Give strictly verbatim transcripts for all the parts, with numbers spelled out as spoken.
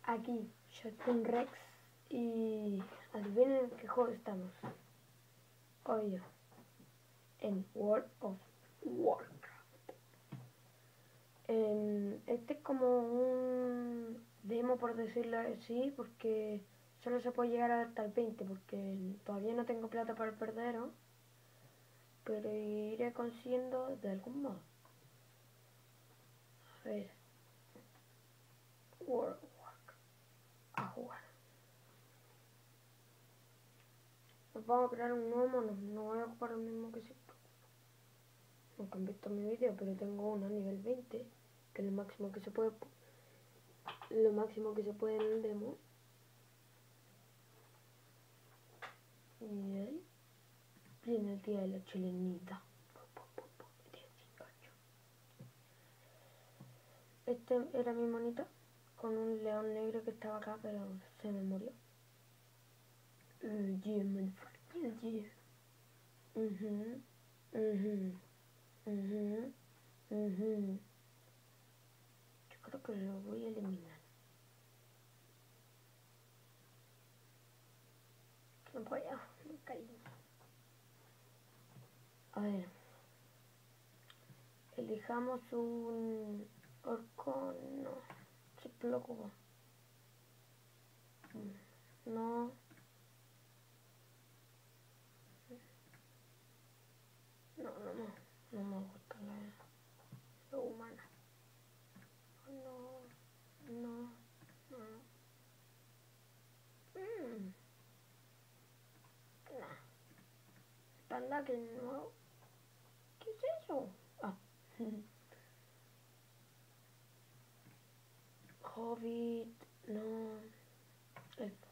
Aquí, Shotgun Rex. Y adivinen en qué juego estamos. Hoy en World of Warcraft. En, este es como un demo, por decirlo así, porque solo se puede llegar hasta el veinte, porque todavía no tengo plata para el perdero, pero iré consiguiendo de algún modo. A ver, World of Warcraft, a jugar. Nos vamos a crear un nuevo mono, no voy a ocupar el mismo que siempre. Nunca han visto mi vídeo, pero tengo uno a nivel veinte, que es lo máximo que se puede, lo máximo que se puede en el demo. Y ahí viene el día de la chilenita. Este era mi monita con un león negro que estaba acá, pero se me murió. Uh, yeah, man, yeah, yeah. Mhm, mhm, mhm, mhm. Yo creo que lo voy a eliminar. No voy a, me caí. A ver, elijamos un orco, no, siempre lo ocupo. No. No, no, no, no me gusta la, la humana. No, no, no. Mmm. Nah. Panda que no. ¿Qué es eso? Ah. Hobbit, no. Elfo.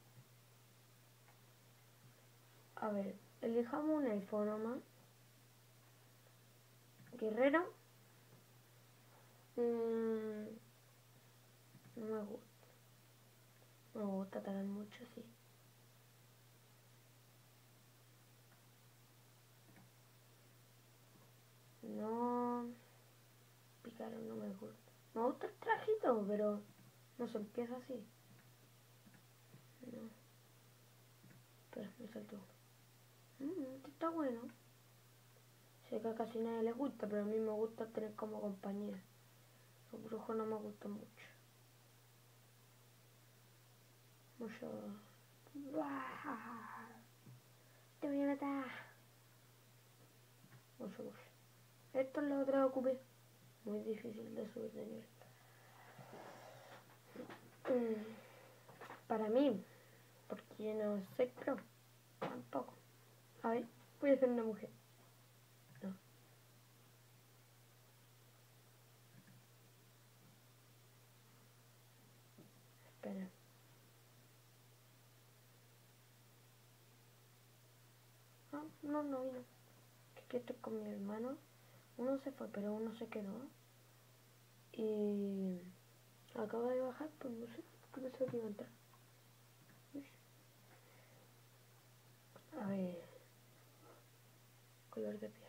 A ver, elijamos un elfo nomás. Guerrero. Mm, no me gusta. No me gusta atacar mucho, sí. No. Pícaro no me gusta. Me gusta el trajito, pero no se empieza así. No. Espera, me saltó. Mmm, este está bueno. Sé que a casi nadie les gusta, pero a mí me gusta tener como compañía. Los brujos no me gustan mucho. Mucho. Te voy a matar. Mucho, mucho. Esto es lo otro que ocupé. Muy difícil de subir de nivel. Mm, para mí, porque no soy pro. Tampoco. A ver, voy a ser una mujer. No. Espera. No, no, no vino. Que estoy con mi hermano. Uno se fue, pero uno se quedó. Y acaba de bajar, pues no sé. ¿Qué pensó que iba a entrar? A ver. Color de piel.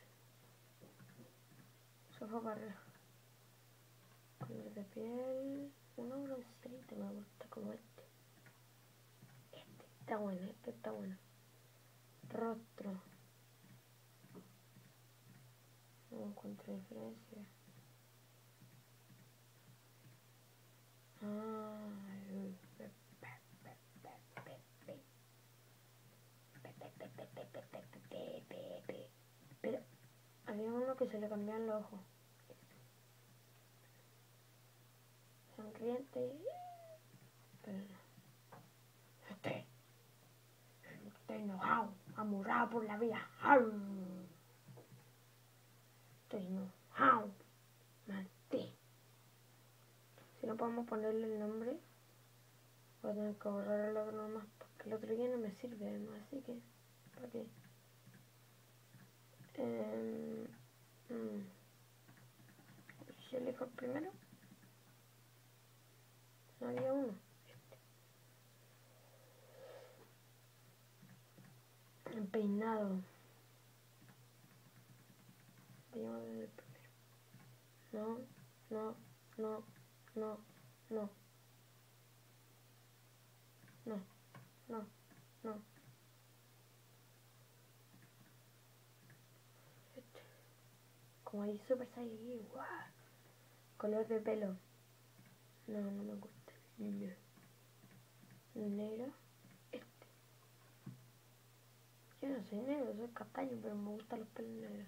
Sofá barra. Color de piel. Uno bronceadito me gusta como este. Este está bueno, este está bueno. Rostro. No encuentro diferencia. Ah, pero había uno que se le cambiaban los ojos. Sonriente. Pero no. Este. Estoy enojado, amurrado por la vida. Estoy enojado. Maté. Si no podemos ponerle el nombre, voy a tener que borrar el otro nomás, porque el otro ya no me sirve además, así que, ¿para qué? Eh, mm. ¿Si elijo el primero? No había uno. Este. El peinado. Veamos desde el primero. No, no, no, no, no. no, no. Este. Como hay Super Saiyan, guau. Color de pelo. No, no me gusta. No. Negro. Este. Yo no soy negro, soy castaño, pero me gustan los pelos negros.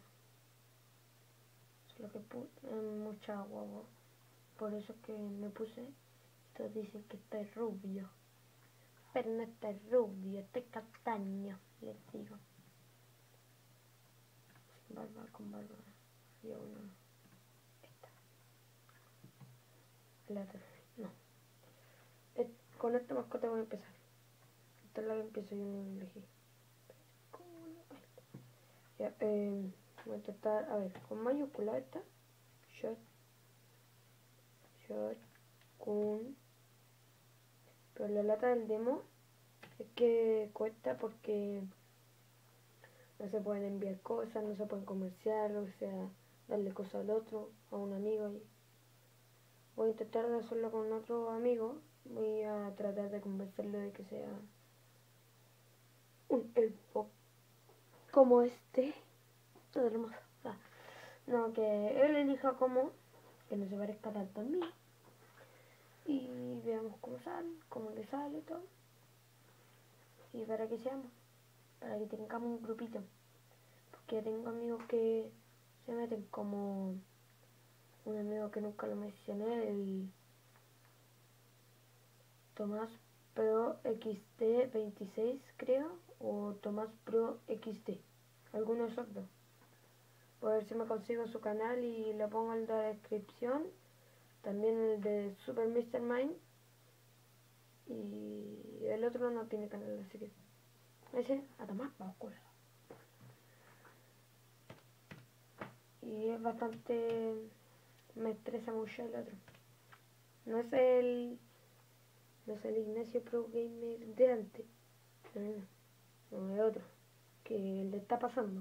Es lo que puse en mucha agua. Por eso es que me puse. Todos dicen que estoy rubio. Pero no estoy rubio, estoy castaño, les digo. Sin barba, con barba. Había una. Esta. La otra. No. Et, con esta mascota voy a empezar. Esta es la que empiezo, yo no la elegí. Ya, eh, voy a intentar, a ver, con mayúscula esta. Shot. Shot. Kun. Pero la lata del demo es que cuesta porque no se pueden enviar cosas, no se pueden comerciar, o sea, darle cosas al otro, a un amigo. Y voy a intentar de hacerlo con otro amigo. Voy a tratar de convencerlo de que sea un elfo como este. Todo hermoso. Ah, no, que él elija como, que no se parezca tanto a mí. Y veamos cómo sale, cómo le sale todo. Y para que seamos, para que tengamos un grupito. Porque tengo amigos que se meten como un amigo que nunca lo mencioné, el Tomás Pro X D veintiséis creo, o Tomás Pro X D, alguno de esos dos. Voy a ver si me consigo su canal y lo pongo en la descripción. También el de Super mister Mind. Y el otro no tiene canal, así que ese a tomar por culo. Y es bastante... me estresa mucho el otro. No es el... no es el Ignacio Pro Gamer de antes. No, no, no es otro. Que le está pasando.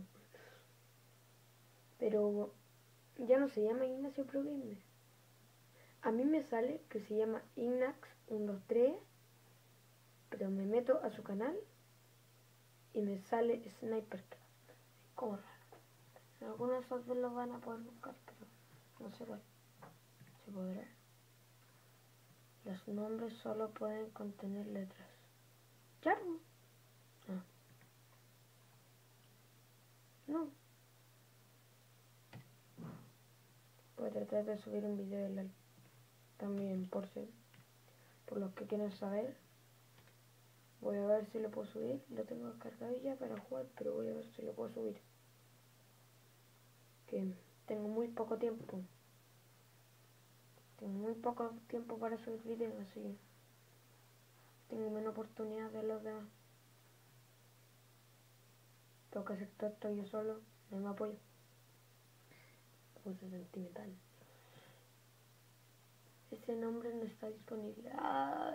Pero ya no se llama Ignacio Pro Gamer. A mí me sale que se llama Ignax uno dos tres, pero me meto a su canal y me sale Snipercraft. Como raro. Algunos de esos dos los van a poder buscar, pero no sé cuál. ¿Se podrá? Los nombres solo pueden contener letras. ¿Ya? Ah. No. Voy a tratar de subir un video de LOL también, por si, por los que quieren saber. Voy a ver si lo puedo subir. Lo tengo descargado ya para jugar, pero voy a ver si lo puedo subir. Que tengo muy poco tiempo. Tengo muy poco tiempo para subir videos, así que tengo menos oportunidad de los demás. Tengo que hacer todo esto yo solo, no me apoyo. Puse sentimental. Ese nombre no está disponible. Ah,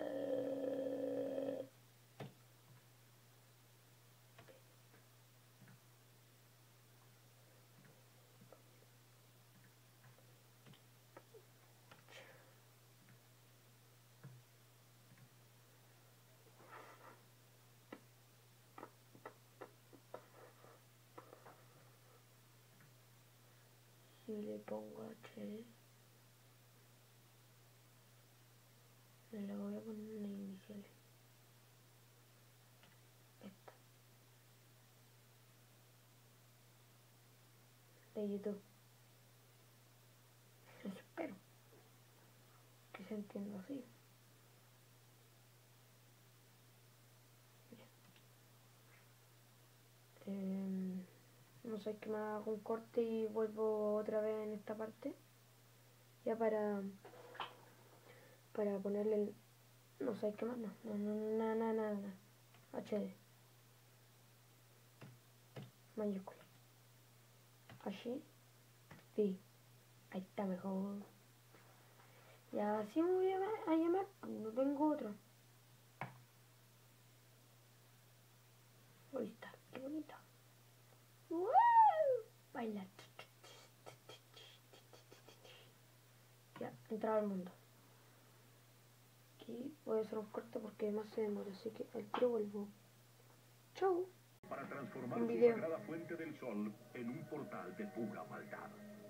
si le pongo H, me la voy a poner en las iniciales. Esta. De YouTube. Espero que se entienda así. Eh, no sé, que me hago un corte y vuelvo otra vez en esta parte. Ya para para ponerle el... no sé qué más, no, no, no, nada, nada, nada, nada. H D. Mayúscula. Así. Sí. Ahí está mejor. Y así me voy a, a llamar. No tengo otro. Ahí está. Qué bonito. ¡Wow! Baila. Ya, entrar al mundo. Aquí voy puede ser un corte porque más se demora, así que al tiro vuelvo. Chau. Para transformar Un su video. sagrada fuente del sol en un portal de pura maldad.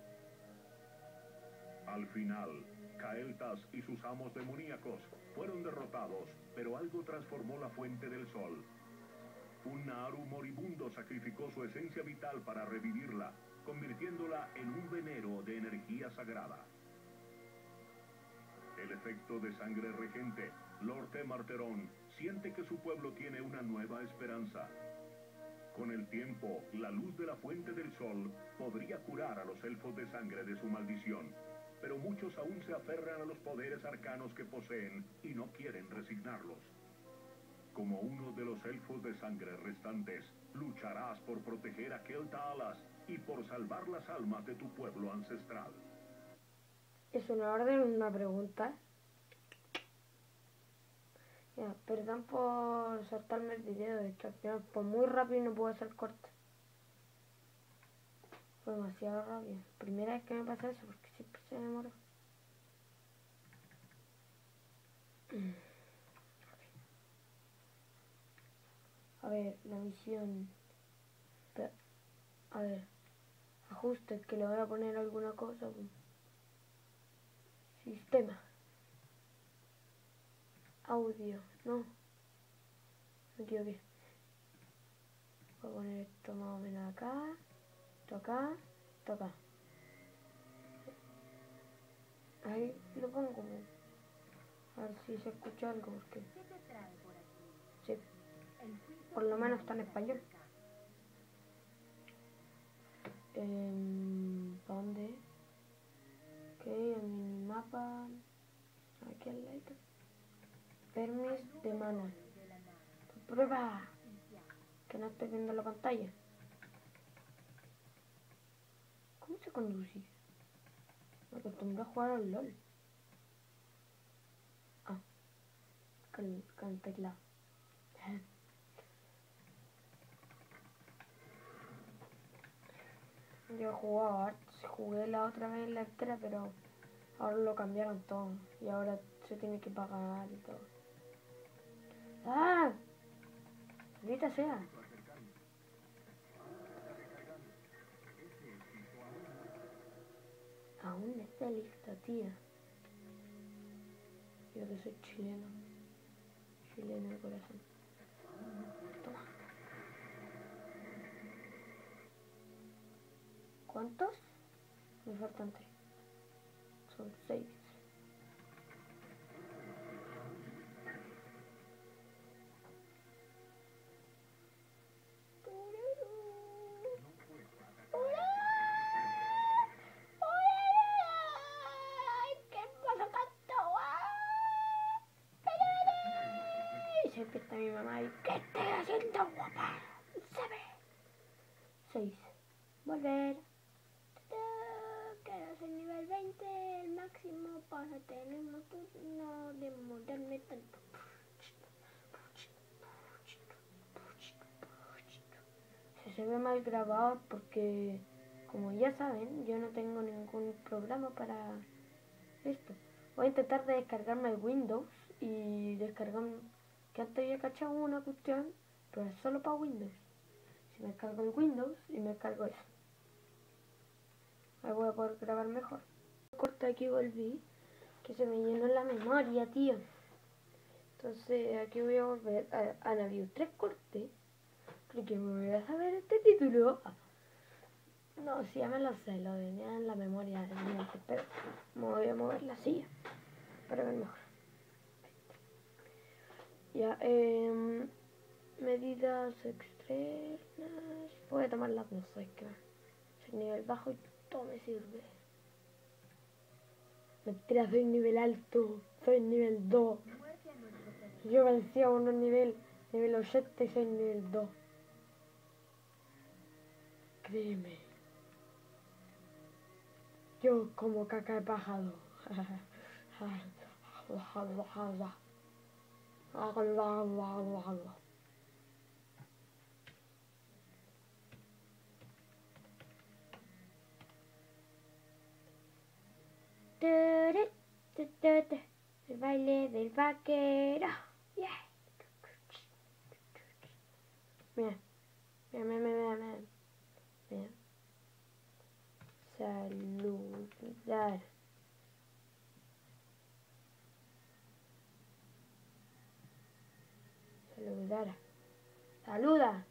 Al final, Kael'thas y sus amos demoníacos fueron derrotados, pero algo transformó la fuente del sol. Un Naaru moribundo sacrificó su esencia vital para revivirla, convirtiéndola en un venero de energía sagrada. El efecto de sangre regente, Lord Temarterón siente que su pueblo tiene una nueva esperanza. Con el tiempo, la luz de la fuente del sol podría curar a los elfos de sangre de su maldición, pero muchos aún se aferran a los poderes arcanos que poseen y no quieren resignarlos. Como uno de los elfos de sangre restantes, lucharás por proteger a Kel'Tha'alas y por salvar las almas de tu pueblo ancestral. ¿Es una orden o una pregunta? Ya, perdón por saltarme el video, es que al final fue muy rápido y no puedo hacer corte. Fue demasiado rápido. Primera vez que me pasa eso, porque siempre se demora. A ver, la misión. A ver, ajustes, que le voy a poner alguna cosa. Sistema. Audio, no. Me equivoqué. Voy a poner esto más o menos acá. Esto acá. Esto acá. Ahí lo pongo. A ver si se escucha algo, porque... Sí. Por lo menos está en español. Eh, ¿Dónde? Ok, en mi mapa. Aquí al lado. Permis de mana. Prueba. Que no estoy viendo la pantalla. ¿Cómo se conduce? Me acostumbré a jugar al LOL. Ah, con, con el teclado. Yo jugaba, jugué la otra vez en la entera, pero ahora lo cambiaron todo. Y ahora se tiene que pagar y todo. ¡Ah! Maldita sea. Aún no está lista, tía. Yo que soy chileno. Chileno de corazón. Toma. ¿Cuántos? Me faltan tres. Son seis. Siempre está mi mamá y ¿qué estás haciendo, guapa? ¿Sabe? seis. Volver. Quiero ser nivel veinte, el máximo para tener un turno de morderme tanto. Si se ve mal grabado porque, como ya saben, yo no tengo ningún programa para esto. Voy a intentar de descargarme el Windows y descargarme, que antes había cachado una cuestión, pero es solo para Windows. Si me descargo el Windows y me descargo eso, ahí voy a poder grabar mejor. Corta aquí volví, que se me llenó la memoria, tío. Entonces aquí voy a volver. A, han habido tres cortes. Creo que me voy a saber este título. No, si ya me lo sé, lo tenía en la memoria de mi mente, pero me voy a mover la silla para ver mejor. Ya, eh, medidas externas. Voy a tomar las dos, hay que ver. Soy nivel bajo y todo me sirve. Mentira, soy nivel alto, soy nivel dos. Yo vencí a uno nivel, nivel ochenta y soy nivel dos. Créeme. Yo como caca de pájaro. El baile del vaquero. Yeah. Mira. Mira, mira, mira, mira. Mira. Saludar. Saludar. Saluda.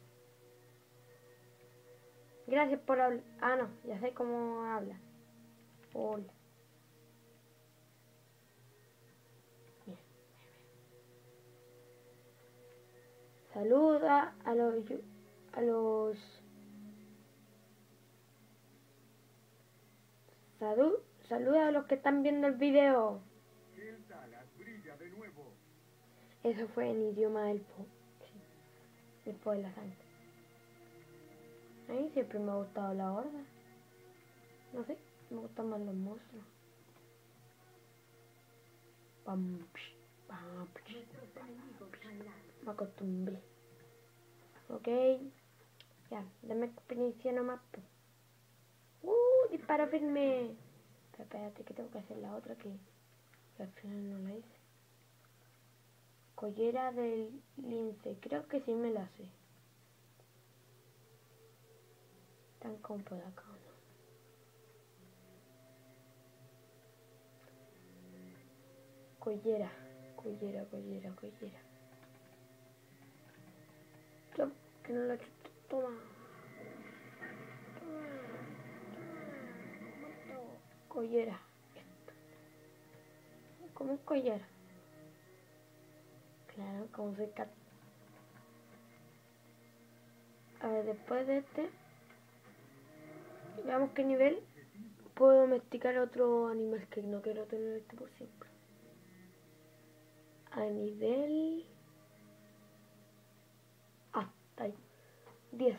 Gracias por hablar. Ah, no, ya sé cómo habla. Hola. Mira. Saluda a los a los salud, saluda a los que están viendo el video. El Dallas brilla de nuevo. Eso fue en idioma del po. Sí. Después de la sangre. A mí siempre me ha gustado la horda. No sé, me gustan más los monstruos. Pam, psh, pam, psh, pam, psh. Me acostumbré. Ok. Ya, dame experiencia nomás. Uh, disparo firme. Pero espérate que tengo que hacer la otra que, que al final no la hice. Collera del lince. Creo que sí me la sé. Tan como por acá, ¿no? Collera, collera, collera, collera. Yo, que no la chuto. Toma. Toma. Toma. Collera. Esto. ¿Cómo es collera? Claro, como soy cat. A ver, después de este, veamos qué nivel puedo domesticar otro animal que no quiero tener este por siempre. A nivel... Ah, está ahí. diez.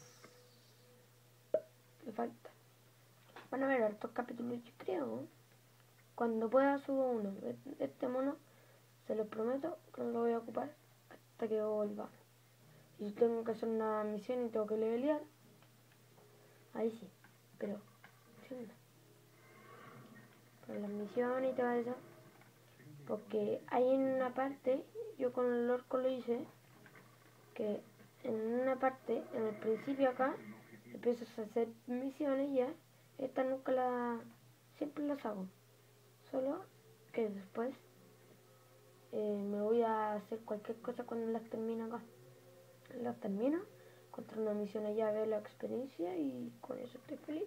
Me falta. Van a ver hartos capítulos, yo creo. Cuando pueda subo uno. Este mono, se lo prometo, que no lo voy a ocupar hasta que vuelva. Y si tengo que hacer una misión y tengo que levelear, ahí sí. Pero, sí, no. Pero las misiones y todo eso. Porque hay en una parte, yo con el orco lo hice, que en una parte, en el principio acá, empiezas a hacer misiones ya. Estas nunca las, siempre las hago. Solo que después eh, me voy a hacer cualquier cosa cuando las termino acá. Las termino, encuentro una misión allá, veo la experiencia y con eso estoy feliz.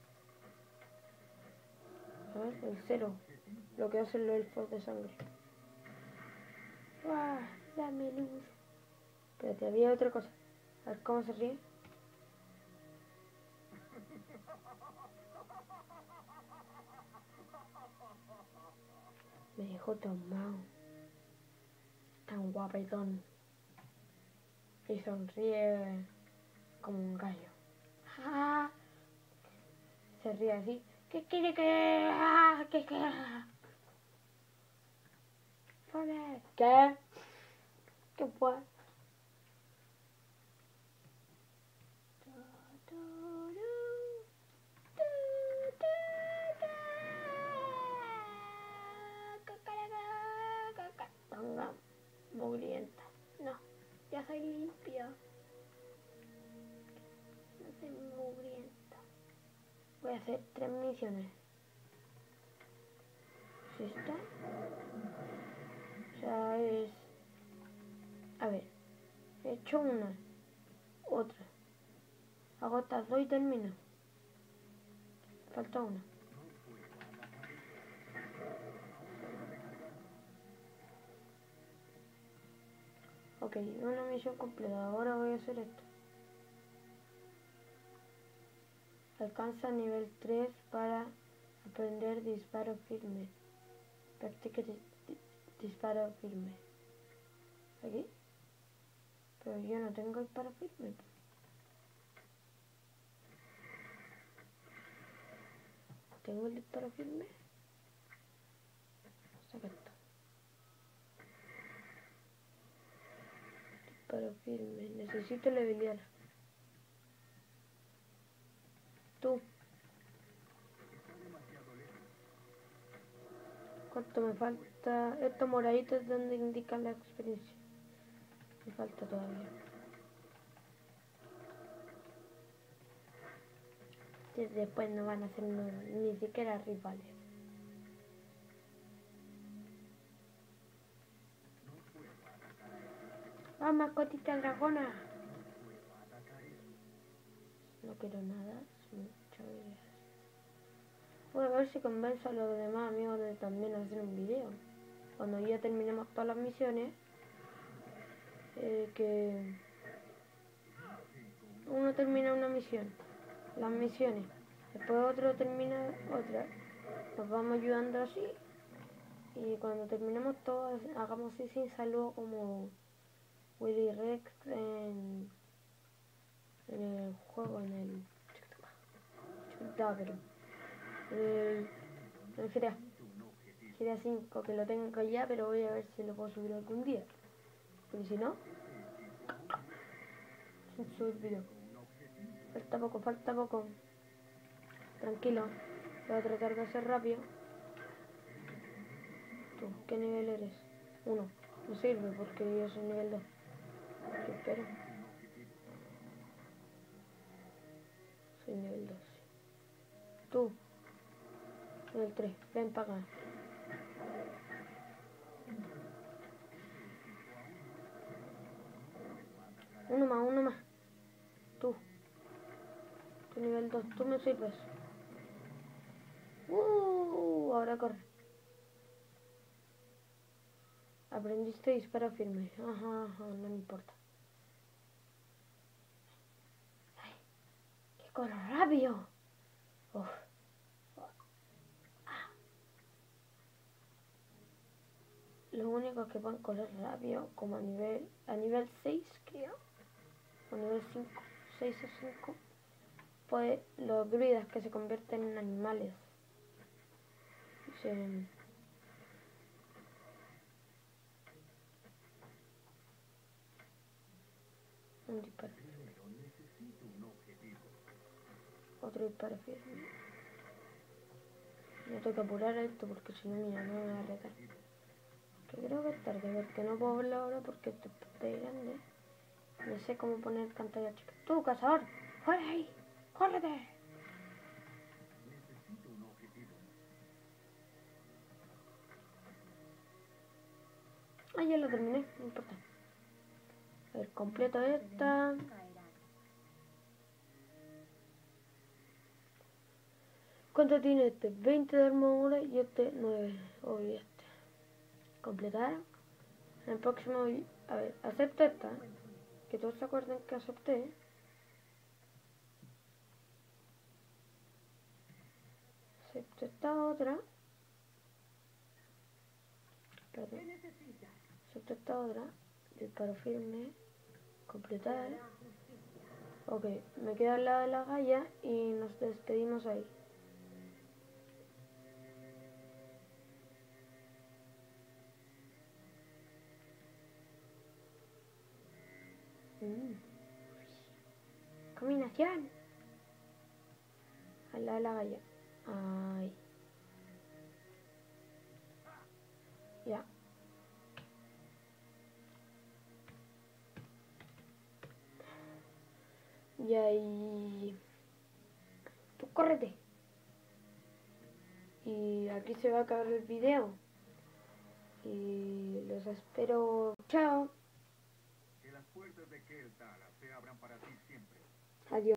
A ver, el cero, lo que hacen los elfos de sangre. ¡Guau! Dame luz. Espérate, había otra cosa. A ver cómo se ríe. Me dejó tomado. Tan guapetón. Y sonríe como un gallo. ¡Ah! Se ríe así. ¿Qué quiere que...? ¡Ah! ¿Qué quiere? ¿Qué? ¿Qué fue? Tanga mugrienta. No, ya soy limpio. No soy mugrienta. Voy a hacer tres misiones. ¿Es esta? O sea, es... A ver, he hecho una, otra. Hago estas dos y termino. Falta una. Ok, una misión completa. Ahora voy a hacer esto. Alcanza nivel tres para aprender disparo firme. Practica dis disparo firme. ¿Aquí? Pero yo no tengo disparo firme. ¿Tengo el disparo firme? Saca esto. Disparo firme. Necesito levelear. Tú. ¿Cuánto Esto me falta... Esto moradito es donde indica la experiencia. Me falta todavía. Y después no van a ser no, ni siquiera rivales. ¡Ah, mascotita dragona! No quiero nada. Muchas gracias. Voy a ver si convenzo a los demás amigos de también hacer un video. Cuando ya terminemos todas las misiones. Eh, que... Uno termina una misión. Las misiones. Después otro termina otra. Nos vamos ayudando así. Y cuando terminemos todas, hagamos así sin saludo como Willy Rex en, en el juego, en el... Chuta, pero... El, el G T A. G T A cinco, que lo tengo ya, pero voy a ver si lo puedo subir algún día. Porque si no... Sin subir video. Falta poco, falta poco. Tranquilo. Voy a tratar de hacer rápido. ¿Tú qué nivel eres? Uno. No sirve porque yo soy nivel dos. ¿Qué espero? Soy nivel dos. Tú. Nivel tres. Ven para acá. Uno más, uno más. Tú. Tu nivel dos. Tú me sirves. Uh, ahora corre. Aprendiste disparo firme. Ajá, ajá, no me importa. Ay, ¡que corre rápido! Uf. Los únicos que pueden correr rápido, como a nivel a nivel seis, creo, o nivel cinco, seis o cinco, pues los druidas que se convierten en animales. Se... Un disparo. Otro disparo firme. No tengo que apurar esto porque si no, mira, no me va a retar. Que creo que es tarde, porque no puedo verlo ahora porque esto es grande. No sé cómo poner pantalla chica. ¡Tú, cazador! ¡Corre ahí! ¡Córrete! Ah, ya lo terminé, no importa. A ver, completo esta. ¿Cuánto tiene este? veinte de armadura y este nueve. Obvio este. Completar. En el próximo... A ver, acepto esta. Que todos se acuerden que acepté. Acepto esta otra. Perdón. Acepto esta otra. Disparo firme. Completar. Ok, me quedo al lado de la galla y nos despedimos ahí. Mm. Combinación. Al lado de la galla. Ay. Ya. Y ahí... Tú córrete. Y aquí se va a acabar el video. Y los espero. Chao. Que las puertas de Keldala se abran para ti siempre. Adiós.